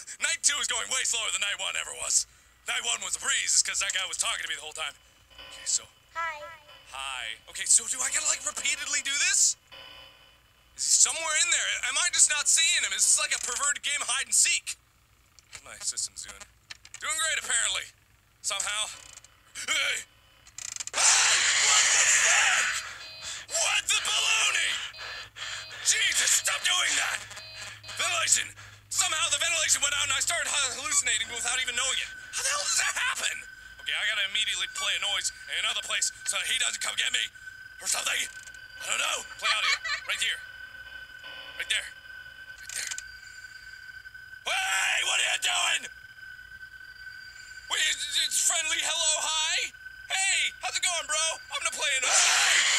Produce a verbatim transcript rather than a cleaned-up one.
Night two is going way slower than night one ever was. Night one was a breeze, because that guy was talking to me the whole time. Okay, so... Hi. Hi. Okay, so do I gotta, like, repeatedly do this? Is he somewhere in there? Am I just not seeing him? Is this like a perverted game of hide and seek? What's my system's doing? Doing great, apparently. Somehow. Hey! Hey! What the fuck? What the baloney? Jesus, stop doing that! Ventilation! Somehow the ventilation went out and I started hallucinating without even knowing it. How the hell does that happen? Okay, I gotta immediately play a noise in another place so that he doesn't come get me. Or something. I don't know. Play audio. Right here. Right there. Right there. Hey, what are you doing? Wait, it's friendly hello, hi? Hey, how's it going, bro? I'm gonna play a noise. Hey!